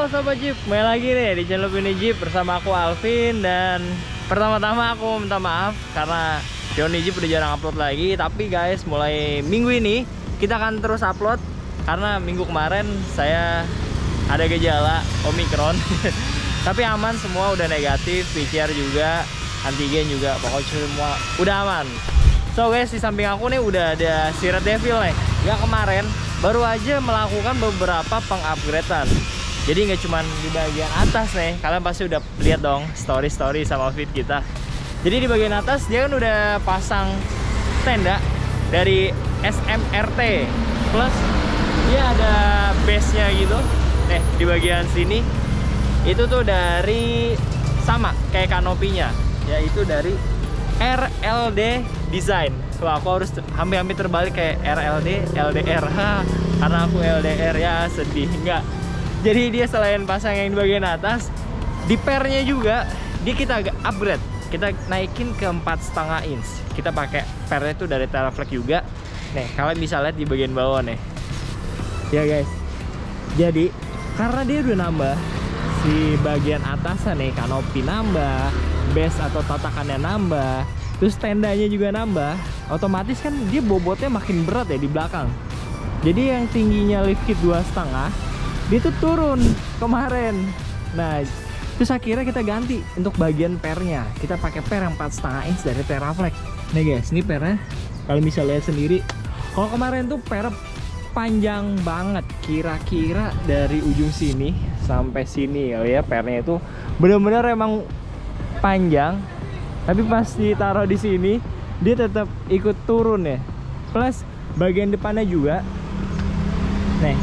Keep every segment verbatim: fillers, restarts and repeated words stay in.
Halo Sobat Jeep, kembali lagi nih di channel Pini Jeep bersama aku Alvin. Dan pertama-tama aku minta maaf karena Pini Jeep udah jarang upload lagi. Tapi guys, mulai minggu ini kita akan terus upload karena minggu kemarin saya ada gejala Omicron. Tapi aman, semua udah negatif, P C R juga, antigen juga, pokoknya semua udah aman. So guys, di samping aku nih udah ada si Red Devil nih, yang kemarin baru aja melakukan beberapa pengupgradean. Jadi nggak cuma di bagian atas nih, kalian pasti udah lihat dong story-story sama feed kita. Jadi di bagian atas dia kan udah pasang tenda dari S M R T plus dia ada base-nya gitu. Nih di bagian sini itu tuh dari sama kayak kanopinya, yaitu dari R L D Design. Wah, aku harus hampir-hampir terbalik kayak R L D L D R, ha, karena aku L D R ya, sedih enggak. Jadi dia selain pasang yang di bagian atas, di pernya juga dia kita agak upgrade, kita naikin ke empat setengah inch. Kita pakai pernya itu dari Teraflex juga. Nih kalian bisa lihat di bagian bawah nih ya guys. Jadi karena dia udah nambah si bagian atasnya nih, kanopi nambah, base atau tatakannya nambah, terus tendanya juga nambah, otomatis kan dia bobotnya makin berat ya di belakang. Jadi yang tingginya lift kit dua setengah dia tuh turun kemarin. Nah terus akhirnya kita ganti untuk bagian pernya, kita pakai per yang empat setengah inch dari Teraflex. Nih guys, ini pernya kalian bisa lihat sendiri. Kalau kemarin tuh per panjang banget, kira-kira dari ujung sini sampai sini ya, pernya itu bener-bener emang panjang. Tapi pas ditaruh di sini dia tetap ikut turun ya. Plus bagian depannya juga. Nih,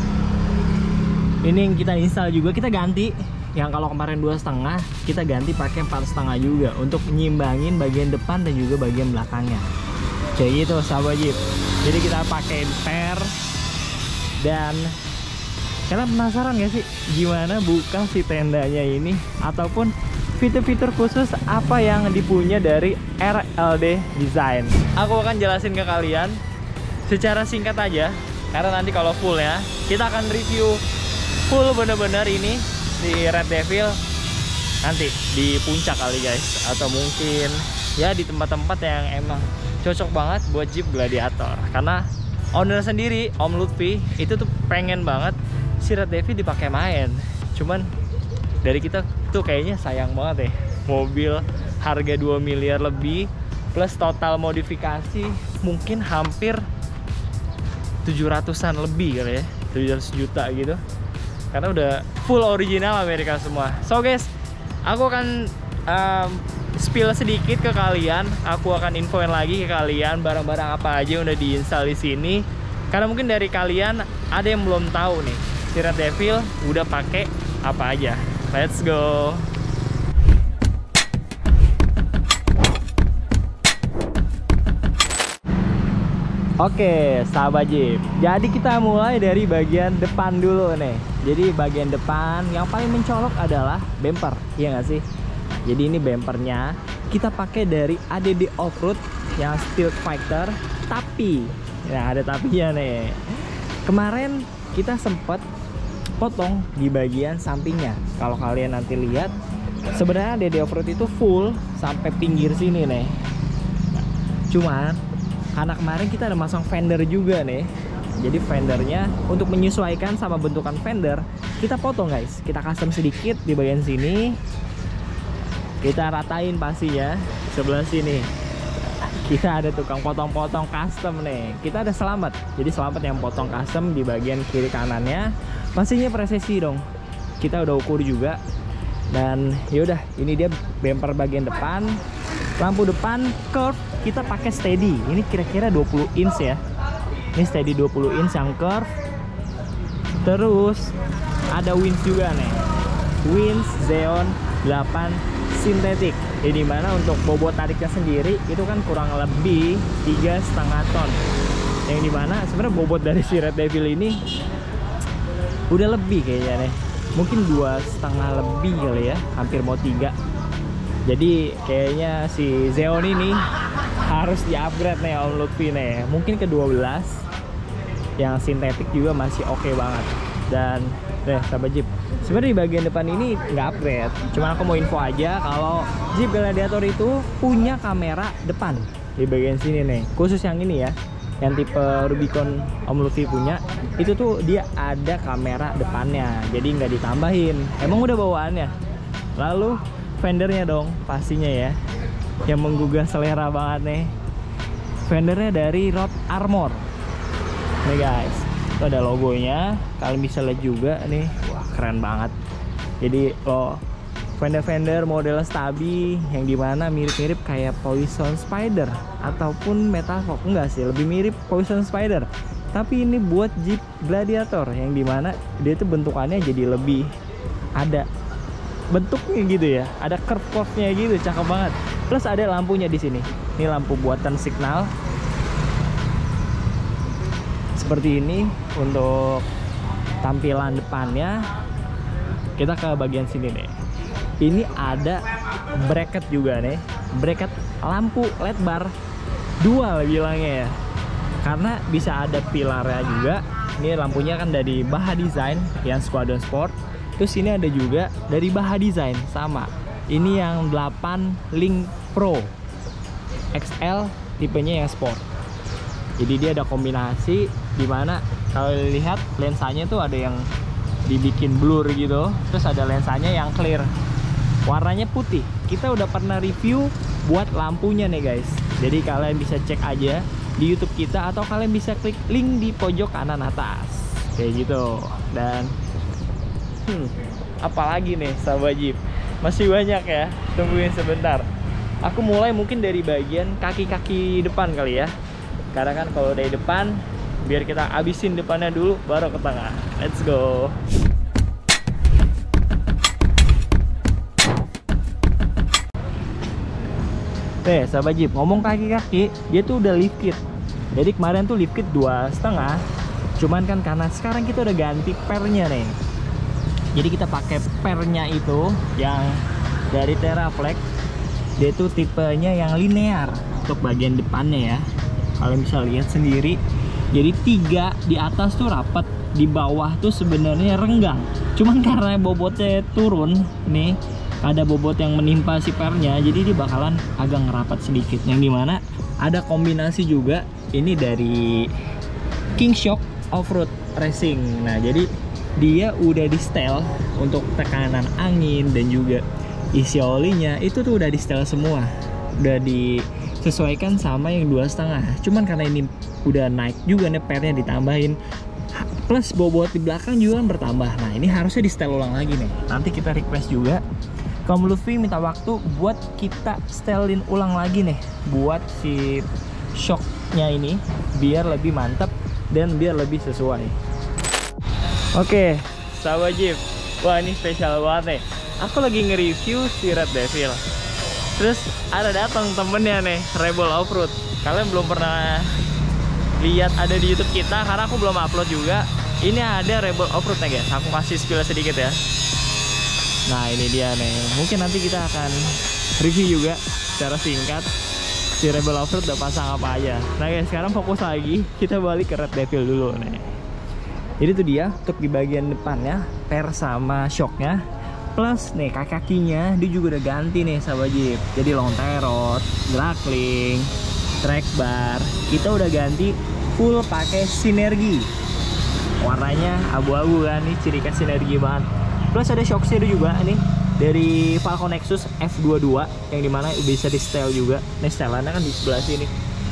ini yang kita install juga, kita ganti. Yang kalau kemarin dua setengah, kita ganti pakai empat setengah juga untuk nyimbangin bagian depan dan juga bagian belakangnya. Kayak gitu sahabat Jeep. Jadi kita pakai per. Dan kalian penasaran gak sih gimana buka si tendanya ini, ataupun fitur-fitur khusus apa yang dipunya dari R L D Design? Aku akan jelasin ke kalian secara singkat aja, karena nanti kalau full ya kita akan review full bener-bener ini di Red Devil nanti di puncak kali guys, atau mungkin ya di tempat-tempat yang emang cocok banget buat Jeep Gladiator. Karena owner sendiri, Om Lutfi, itu tuh pengen banget si Red Devil dipakai main. Cuman dari kita tuh kayaknya sayang banget ya, mobil harga dua miliar lebih plus total modifikasi mungkin hampir tujuh ratusan lebih kali ya, tujuh ratus juta gitu, karena udah full original Amerika semua. So guys, aku akan um, spill sedikit ke kalian, aku akan infoin lagi ke kalian barang-barang apa aja yang udah diinstal di sini, karena mungkin dari kalian ada yang belum tahu nih si Red Devil udah pakai apa aja. Let's go. Oke sahabat Jeep, jadi kita mulai dari bagian depan dulu nih. Jadi bagian depan yang paling mencolok adalah bumper, iya nggak sih? Jadi ini bumpernya kita pakai dari A D D Offroad yang Steel Fighter. Tapi, nah ada tapinya nih. Kemarin kita sempat potong di bagian sampingnya. Kalau kalian nanti lihat, sebenarnya A D D Offroad itu full sampai pinggir sini nih. Nah, cuman karena kemarin kita ada masang fender juga nih, jadi fendernya untuk menyesuaikan sama bentukan fender kita potong guys. Kita custom sedikit di bagian sini, kita ratain pastinya. Sebelah sini kita ada tukang potong-potong custom nih, kita ada Selamat. Jadi Selamat yang potong custom di bagian kiri kanannya. Pastinya presisi dong, kita udah ukur juga. Dan yaudah, ini dia bumper bagian depan. Lampu depan curve kita pakai steady, ini kira-kira dua puluh inch ya. Ini steady dua puluh inch yang curve. Terus ada winch juga nih, winch Zeon delapan sintetik, ya dimana untuk bobot tariknya sendiri itu kan kurang lebih tiga setengah ton, yang dimana sebenarnya bobot dari si Red Devil ini udah lebih kayaknya nih, mungkin dua setengah lebih kali ya, hampir mau tiga. Jadi kayaknya si Zeon ini harus di upgrade nih Om Lutfi nih, mungkin ke dua belas yang sintetik juga masih oke okay banget. Dan deh sahabat Jeep, sebenarnya di bagian depan ini nggak upgrade, cuman aku mau info aja kalau Jeep Gladiator itu punya kamera depan di bagian sini nih, khusus yang ini ya, yang tipe Rubicon Om Lutfi punya itu tuh dia ada kamera depannya, jadi nggak ditambahin, emang udah bawaannya. Lalu fendernya dong pastinya ya, yang menggugah selera banget nih, fendernya dari Road Armor nih guys. Itu ada logonya, kalian bisa lihat juga nih, wah keren banget. Jadi lo fender-fender model Stabi yang dimana mirip-mirip kayak Poison Spider ataupun Metal Fox, enggak sih, lebih mirip Poison Spider, tapi ini buat Jeep Gladiator yang dimana dia itu bentukannya jadi lebih ada bentuknya gitu ya, ada curve-curve-nya gitu, cakep banget. Plus ada lampunya di sini, ini lampu buatan signal seperti ini untuk tampilan depannya. Kita ke bagian sini nih, ini ada bracket juga nih, bracket lampu L E D bar dua lah bilangnya ya, karena bisa ada pilarnya juga. Ini lampunya kan dari Baha Design yang Squadron Sport, terus ini ada juga dari Baha Design sama, ini yang delapan Link Pro X L tipenya yang Sport. Jadi dia ada kombinasi dimana kalau lihat lensanya tuh ada yang dibikin blur gitu, terus ada lensanya yang clear, warnanya putih. Kita udah pernah review buat lampunya nih guys, jadi kalian bisa cek aja di YouTube kita atau kalian bisa klik link di pojok kanan atas kayak gitu. Dan hmm, apalagi nih sahabat Jeep, masih banyak ya, tungguin sebentar. Aku mulai mungkin dari bagian kaki-kaki depan kali ya, karena kan kalau dari depan biar kita abisin depannya dulu baru ke tengah. Let's go. Nih sahabat Jeep, ngomong kaki-kaki, dia tuh udah lift kit. Jadi kemarin tuh lift kit dua setengah, cuman kan karena sekarang kita udah ganti pernya nih, jadi kita pakai pernya itu yang dari Teraflex. Dia tuh tipenya yang linear untuk bagian depannya ya, kalian bisa lihat sendiri. Jadi tiga di atas tuh rapat, di bawah tuh sebenarnya renggang, cuman karena bobotnya turun nih, ada bobot yang menimpa si pernya, jadi dia bakalan agak ngerapat sedikit. Yang dimana ada kombinasi juga ini dari King Shock Off-Road Racing. Nah jadi dia udah di setel untuk tekanan angin dan juga isi olinya itu tuh udah di setel semua, udah disesuaikan sama yang dua setengah. Cuman karena ini udah naik juga nih pernya ditambahin, plus bobot di belakang juga bertambah. Nah ini harusnya di setel ulang lagi nih. Nanti kita request juga Om Lutfi minta waktu buat kita setelin ulang lagi nih buat si shocknya ini biar lebih mantep dan biar lebih sesuai. Oke sahabat Jeep, wah ini spesial banget nih. Aku lagi nge-review si Red Devil, terus ada datang temennya nih, Rebel Offroad. Kalian belum pernah lihat ada di YouTube kita karena aku belum upload juga. Ini ada Rebel Offroad nih guys, aku kasih spill sedikit ya. Nah ini dia nih, mungkin nanti kita akan review juga secara singkat si Rebel Offroad udah pasang apa aja. Nah guys, sekarang fokus lagi, kita balik ke Red Devil dulu nih. Jadi itu dia untuk di bagian depannya, per sama shocknya, plus nih kaki-kakinya dia juga udah ganti nih sahabat Jeep. Jadi long tie rod, drag link, track bar, kita udah ganti full pakai sinergi. Warnanya abu-abu kan, nih ciri khas sinergi banget. Plus ada shock shade juga nih dari Falcon Nexus F dua puluh dua yang dimana bisa di setel juga. Nih setelannya kan di sebelah sini.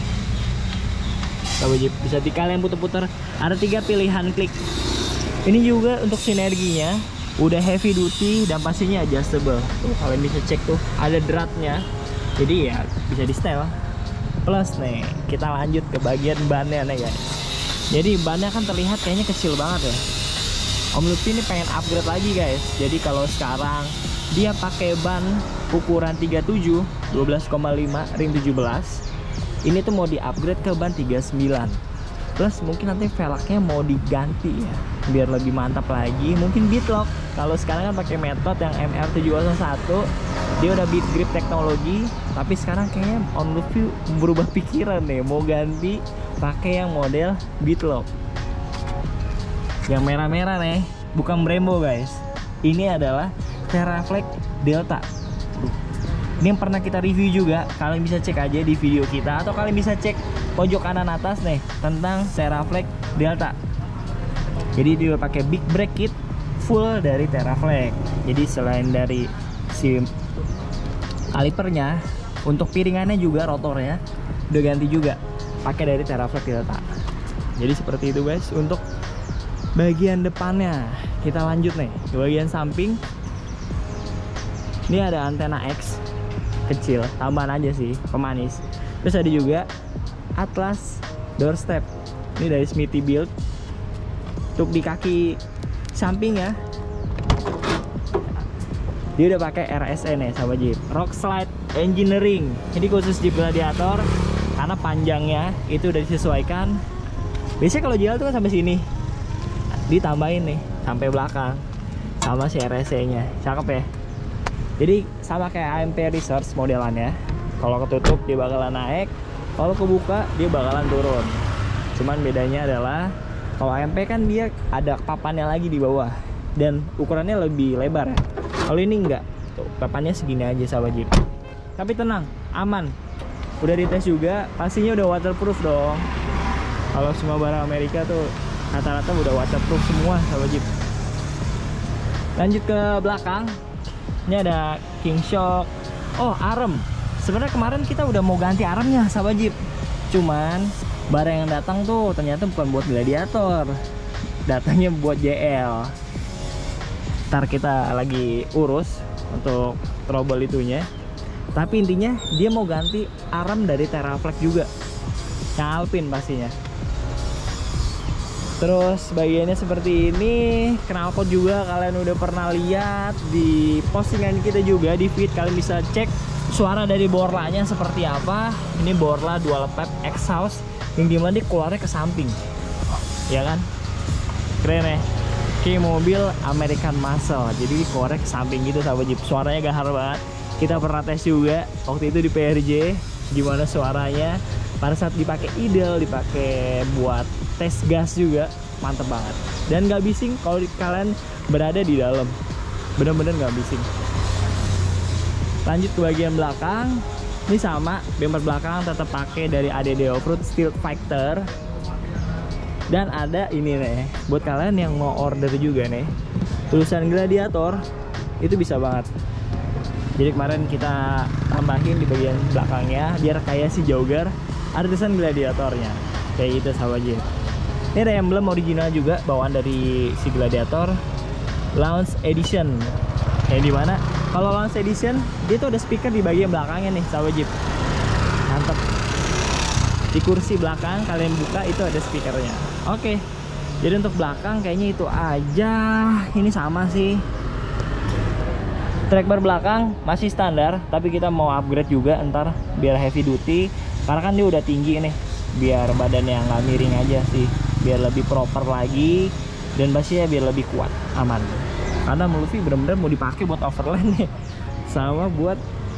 Sahabat Jeep, bisa di kalian putar-putar. Ada tiga pilihan klik. Ini juga untuk sinerginya udah heavy duty dan pastinya adjustable. Tuh kalian bisa cek tuh ada dratnya. Jadi ya bisa di setel. Plus nih kita lanjut ke bagian bannya nih guys. Jadi bannya kan terlihat kayaknya kecil banget ya. Om Lutfi ini pengen upgrade lagi guys. Jadi kalau sekarang dia pakai ban ukuran tiga puluh tujuh, dua belas koma lima ring tujuh belas, ini tuh mau di upgrade ke ban tiga puluh sembilan. Plus mungkin nanti velgnya mau diganti ya biar lebih mantap lagi. Mungkin beadlock. Kalau sekarang kan pakai metode yang M R tujuh nol satu, dia udah beat grip teknologi. Tapi sekarang kayaknya Om Lutfi berubah pikiran nih, mau ganti pakai yang model beadlock. Yang merah-merah nih bukan Brembo guys, ini adalah Teraflex Delta. Ini yang pernah kita review juga, kalian bisa cek aja di video kita, atau kalian bisa cek pojok kanan atas nih tentang Teraflex Delta. Jadi dia pakai big brake kit full dari Teraflex. Jadi selain dari si kalipernya, untuk piringannya juga rotornya udah ganti juga pakai dari Teraflex Delta. Jadi seperti itu guys untuk bagian depannya. Kita lanjut nih ke bagian samping. Ini ada antena X kecil, tambahan aja sih, pemanis. Terus ada juga Atlas doorstep. Ini dari Smithy Build. Untuk di kaki samping ya, dia udah pakai R S N ya sahabat Jeep, Rock Slide Engineering. Jadi khusus Jeep Gladiator karena panjangnya itu udah disesuaikan. Biasanya kalau jalan tuh kan sampai sini, ditambahin nih sampai belakang sama si R S E nya. Cakep ya. Jadi sama kayak A M T Research modelannya. Kalau ketutup dia bakalan naik, kalau kebuka dia bakalan turun. Cuman bedanya adalah kalau A M P kan dia ada papannya lagi di bawah dan ukurannya lebih lebar ya. Kalau ini enggak, tuh papannya segini aja sahabat Jeep. Tapi tenang, aman. Udah dites juga, pastinya udah waterproof dong. Kalau semua barang Amerika tuh rata-rata udah waterproof semua sahabat Jeep. Lanjut ke belakang. Ini ada King Shock. Oh, arem. Sebenarnya kemarin kita udah mau ganti aremnya sahabat Jeep. Cuman barang yang datang tuh ternyata bukan buat Gladiator. Datangnya buat J L. Ntar kita lagi urus untuk trouble itunya. Tapi intinya dia mau ganti arem dari Teraflex juga. Yang Alpine pastinya. Terus bagiannya seperti ini, knalpot juga kalian udah pernah lihat di postingan kita juga di feed. Kalian bisa cek suara dari Borlanya seperti apa. Ini Borla dual pipe exhaust yang dimana dia keluarnya ke samping, ya kan? Keren ya, kayak mobil American Muscle. Jadi keluarnya ke samping gitu sahabat Jeep. Suaranya gahar banget. Kita pernah tes juga waktu itu di P R J, gimana suaranya. Pada saat dipakai idle, dipakai buat tes gas juga mantep banget. Dan nggak bising kalau kalian berada di dalam, bener-bener nggak bising. Lanjut ke bagian belakang. Ini sama, bumper belakang tetap pakai dari A D D Offroad Steel Fighter. Dan ada ini nih, buat kalian yang mau order juga nih, tulisan Gladiator itu bisa banget. Jadi kemarin kita tambahin di bagian belakangnya biar kayak si jogger, ada tulisan Gladiatornya kayak gitu sahabat Jeep. Ini ada emblem original juga bawaan dari si Gladiator Launch Edition. Yang dimana kalau Launch Edition dia tuh ada speaker di bagian belakangnya nih sahabat Jeep. Mantap. Di kursi belakang kalian buka itu ada speakernya. Oke. Jadi untuk belakang kayaknya itu aja. Ini sama sih. Track bar belakang masih standar, tapi kita mau upgrade juga ntar biar heavy duty. Karena kan dia udah tinggi nih, biar badannya nggak miring aja sih, biar lebih proper lagi dan basnya biar lebih kuat, aman. Karena Luffy bener-bener mau dipakai buat overland nih, sama buat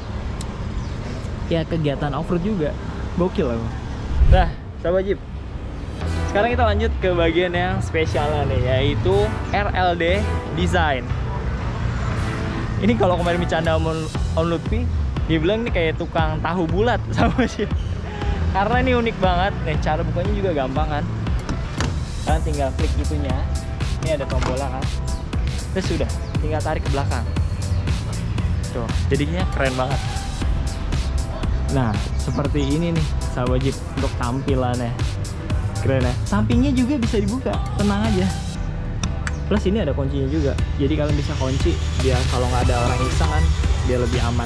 ya kegiatan offroad juga, gokil loh. Nah, sahabat Jeep, sekarang kita lanjut ke bagian yang spesialnya nih, yaitu R L D Design. Ini kalau kemarin bercanda Om, Om Lutfi, dia bilang ini kayak tukang tahu bulat sama sih. Karena ini unik banget. Nih cara bukanya juga gampang kan. Kalian tinggal klik itunya. Ini ada tombolnya kan. Terus sudah, tinggal tarik ke belakang. Tuh, jadinya keren banget. Nah, seperti ini nih sahabat Jeep untuk tampilannya. Keren ya. Sampingnya juga bisa dibuka, tenang aja. Plus ini ada kuncinya juga, jadi kalian bisa kunci biar kalau nggak ada orang iseng kan biar lebih aman.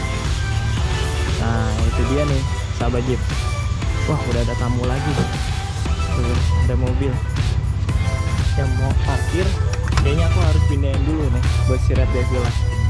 Nah itu dia nih sahabat Jeep. Wah udah ada tamu lagi. Tuh, ada mobil yang mau parkir. Kayaknya aku harus pindahin dulu nih buat si Red Devil.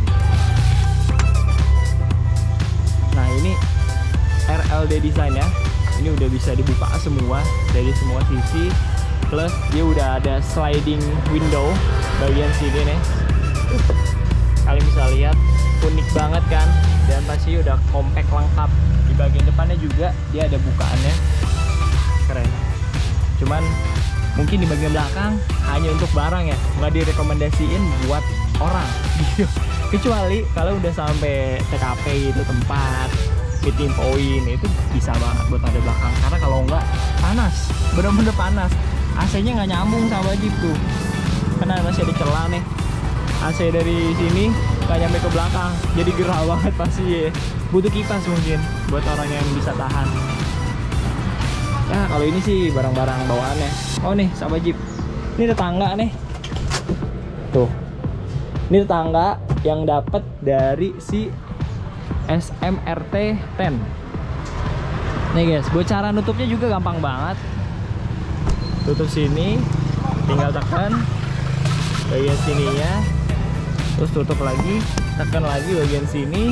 Nah ini R L D design ya. Ini udah bisa dibuka semua dari semua sisi. Plus dia udah ada sliding window bagian sini nih. Kalian bisa lihat unik banget kan, dan pasti udah compact lengkap. Di bagian depannya juga dia ada bukaannya, keren. Cuman mungkin di bagian belakang hanya untuk barang ya, nggak direkomendasiin buat orang gitu. Kecuali kalau udah sampai T K P itu tempat meeting point, itu bisa banget buat ada belakang. Karena kalau nggak panas, bener-bener panas. A C-nya nggak nyambung sama Jeep tuh, karena masih ada celah nih. A C dari sini nggak nyampe ke belakang, jadi gerah banget pasti ya. Butuh kipas mungkin buat orang yang bisa tahan. Ya kalau ini sih barang-barang bawaannya. Oh nih sahabat Jeep, ini tetangga nih. Tuh, ini tetangga yang dapat dari si S M R T sepuluh. Nih guys, buat cara nutupnya juga gampang banget. Tutup sini, tinggal tekan bagian sininya, terus tutup lagi, tekan lagi bagian sini,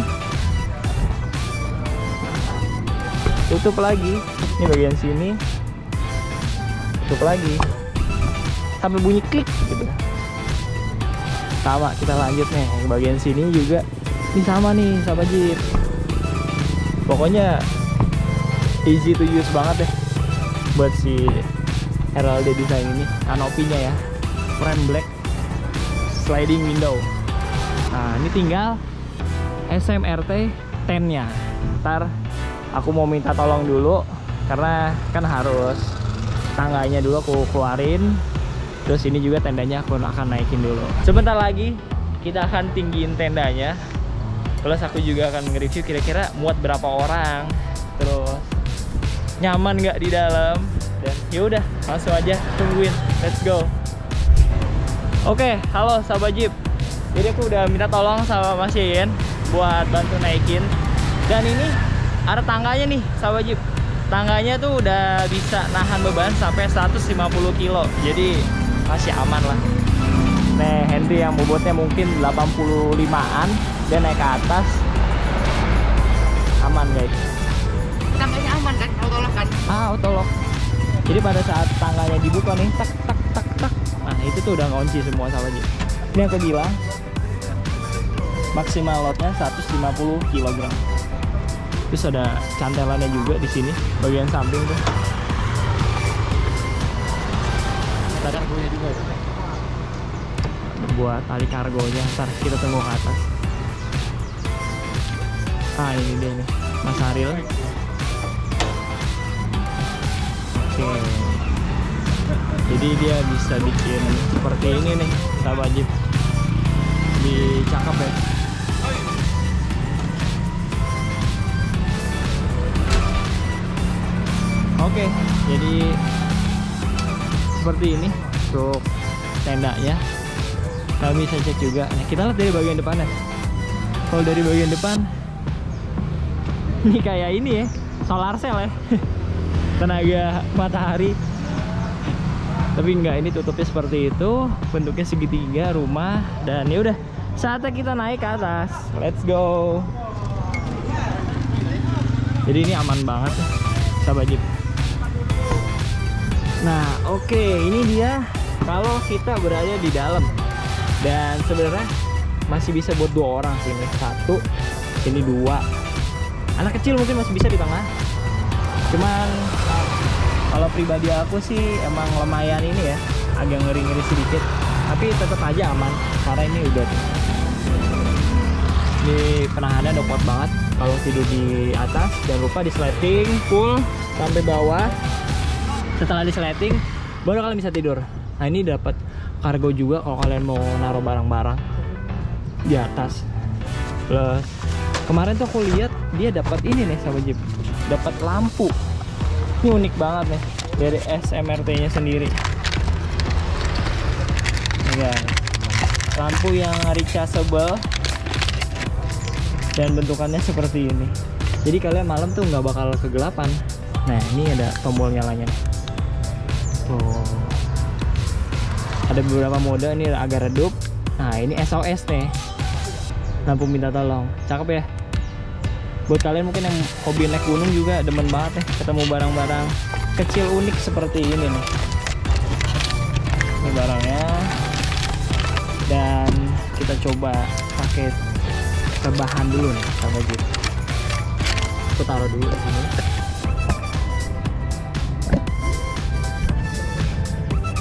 tutup lagi, ini bagian sini, tutup lagi, sampai bunyi klik gitu. Sama, kita lanjut nih, yang bagian sini juga, ini sama nih sahabat Jeep. Pokoknya easy to use banget deh buat si R L D design ini. Kanopinya ya, frame black, sliding window. Nah ini tinggal S M R T sepuluh nya. Ntar aku mau minta tolong dulu, karena kan harus tangganya dulu aku keluarin. Terus ini juga tendanya aku akan naikin dulu. Sebentar lagi kita akan tinggiin tendanya. Plus aku juga akan nge-review kira-kira muat berapa orang, terus nyaman nggak di dalam. Dan yaudah, langsung aja tungguin. Let's go. Oke, halo sahabat Jeep. Jadi aku udah minta tolong sama Mas Yeyen buat bantu naikin. Dan ini ada tangganya nih sahabat Jeep. Tangganya tuh udah bisa nahan beban sampai seratus lima puluh kilo. Jadi masih aman lah. Nih Henry yang bobotnya mungkin delapan puluh limaan dan naik ke atas aman guys. Tangganya aman kan, auto-lock kan? Ah, auto-lock. Jadi pada saat tangganya dibuka nih, tak tak tak tak. Nah, itu tuh udah ngunci semua sahabat Jeep. Ini yang aku bilang maksimal loadnya seratus lima puluh kilogram. Terus ada cantelannya juga di sini, bagian samping tuh. Ada kargonya juga. Buat tali kargonya, ntar kita tunggu ke atas. Ah ini dia nih, Mas Aril. Oke. Jadi dia bisa bikin seperti ini nih, sahabat Jeep. Dicakep ya. Oke, jadi seperti ini untuk tendanya. Kami bisa cek juga. Nah, kita lihat dari bagian depannya. Kalau dari bagian depan, ini kayak ini ya, solar cell ya, tenaga matahari. Tapi enggak, ini tutupnya seperti itu, bentuknya segitiga rumah. Dan ya udah, saatnya kita naik ke atas. Let's go. Jadi ini aman banget ya, sahabat Jeep. Nah, oke, okay. Ini dia kalau kita berada di dalam. Dan sebenarnya masih bisa buat dua orang sih, ini satu, ini dua. Anak kecil mungkin masih bisa di tengah. Cuman kalau pribadi aku sih emang lumayan ini ya, agak ngeri-ngeri sedikit. Tapi tetap aja aman karena ini udah. Ini penahannya udah kuat banget. Kalau tidur di atas, jangan lupa di sleting full sampai bawah. Setelah di sleting baru kalian bisa tidur. Nah ini dapat kargo juga kalau kalian mau naruh barang-barang di atas. Plus kemarin tuh aku lihat dia dapat ini nih sahabat Jeep, dapat lampu. Ini unik banget nih dari S M R T nya sendiri. Nih guys, lampu yang rechargeable dan bentukannya seperti ini. Jadi kalian malam tuh nggak bakal kegelapan. Nah ini ada tombol nyalanya. Tuh. Ada beberapa mode, ini agak redup. Nah ini S O S nih, lampu minta tolong. Cakep ya. Buat kalian mungkin yang hobi naik gunung juga demen banget ya, ketemu barang-barang kecil unik seperti ini nih. Ini barangnya. Dan kita coba pakai rebahan dulu nih sahabat Jeep. Aku taruh dulu di sini.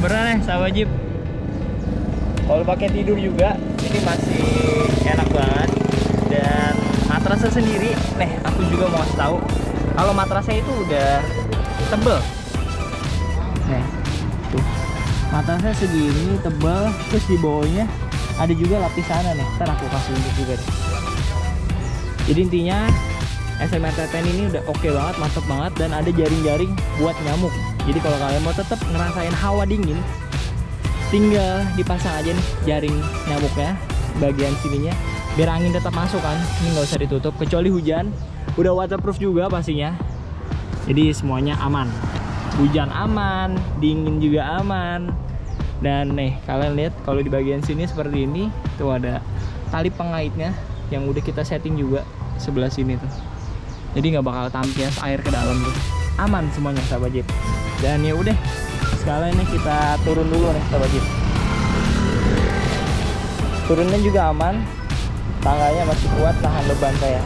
beneran nih sahabat Jeep. Kalau pakai tidur juga ini masih enak banget. Dan matrasnya sendiri, nih aku juga mau kasih tahu kalau matrasnya itu udah tebel. Nih, tuh matrasnya segini tebel, terus di bawahnya ada juga lapisannya nih. Ntar aku kasih unjuk juga deh. Jadi intinya S M R T sepuluh ini udah oke banget, mantep banget, dan ada jaring-jaring buat nyamuk. Jadi kalau kalian mau tetap ngerasain hawa dingin, tinggal dipasang aja nih jaring nyamuknya bagian sininya, biar angin tetap masuk kan. Ini nggak usah ditutup kecuali hujan. Udah waterproof juga pastinya. Jadi semuanya aman. Hujan aman, dingin juga aman. Dan nih kalian lihat kalau di bagian sini seperti ini tuh ada tali pengaitnya yang udah kita setting juga sebelah sini tuh. Jadi nggak bakal tampias air ke dalam tuh. Aman semuanya sahabat Jeep. Dan ya udah, sekalian nih kita turun dulu nih sahabat Jeep. Turunnya juga aman. Tangganya masih kuat tahan beban saya.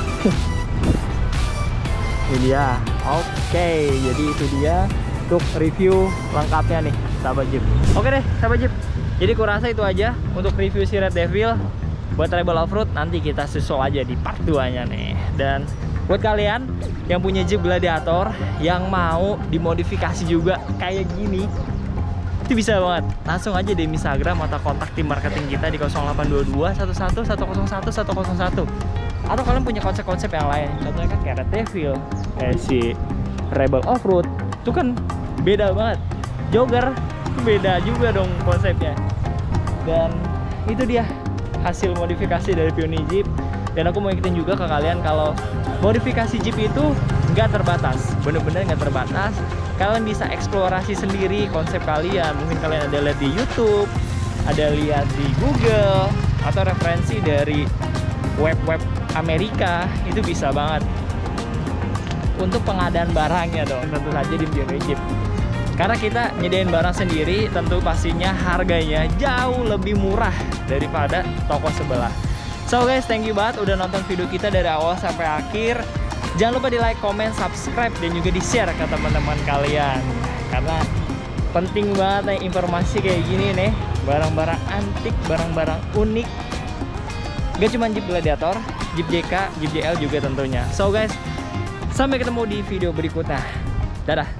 Ini dia. Oke, jadi itu dia untuk review lengkapnya nih sahabat Jeep. Oke deh sahabat Jeep. Jadi kurasa itu aja untuk review si Red Devil. Buat Rebel Offroad nanti kita susul aja di part dua nya nih. Dan buat kalian yang punya Jeep Gladiator yang mau dimodifikasi juga kayak gini, itu bisa banget. Langsung aja di Instagram atau kontak tim marketing kita di nol delapan dua dua satu satu satu nol satu satu nol satu. Atau kalian punya konsep-konsep yang lain, contohnya kan kayak Red Devil, kayak si Rebel Offroad, itu kan beda banget. Jogger itu beda juga dong konsepnya. Dan itu dia hasil modifikasi dari Pioneer Jeep. Dan aku mau ingetin juga ke kalian kalau modifikasi Jeep itu nggak terbatas, bener-bener nggak terbatas. Kalian bisa eksplorasi sendiri konsep kalian. Mungkin kalian ada lihat di YouTube, ada lihat di Google, atau referensi dari web-web Amerika, itu bisa banget. Untuk pengadaan barangnya dong, tentu saja di Pioneer Jeep. Karena kita nyediain barang sendiri, tentu pastinya harganya jauh lebih murah daripada toko sebelah. So guys, thank you banget udah nonton video kita dari awal sampai akhir. Jangan lupa di like, comment, subscribe, dan juga di share ke teman-teman kalian. Karena penting banget nih informasi kayak gini nih. Barang-barang antik, barang-barang unik. Gak cuma Jeep Gladiator, Jeep J K, Jeep J L juga tentunya. So guys, sampai ketemu di video berikutnya. Dadah.